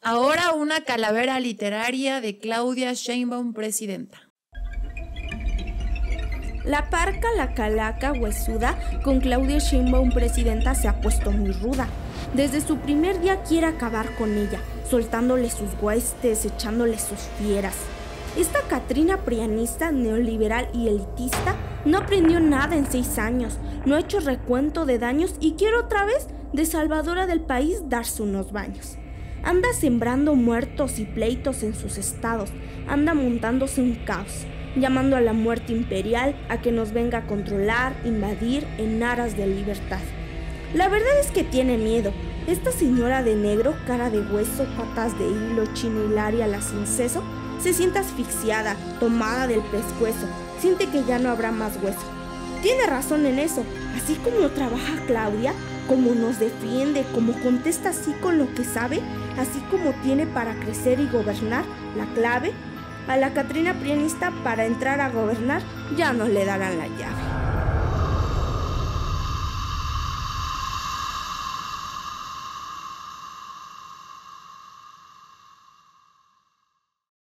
Ahora una calavera literaria de Claudia Sheinbaum, presidenta. La parca, la calaca huesuda con Claudia Sheinbaum presidenta se ha puesto muy ruda. Desde su primer día quiere acabar con ella, soltándole sus huestes, echándole sus fieras. Esta Catrina prianista, neoliberal y elitista no aprendió nada en 6 años, no ha hecho recuento de daños y quiere otra vez, de salvadora del país, darse unos baños. Anda sembrando muertos y pleitos en sus estados, anda montándose un caos, llamando a la muerte imperial a que nos venga a controlar, invadir en aras de libertad. La verdad es que tiene miedo. Esta señora de negro, cara de hueso, patas de hilo, chino hilaria, la sin seso, se siente asfixiada, tomada del pescuezo, siente que ya no habrá más hueso. Tiene razón en eso, así como trabaja Claudia, como nos defiende, como contesta así con lo que sabe, así como tiene para crecer y gobernar, la clave, a la Catrina prianista para entrar a gobernar ya no le darán la llave.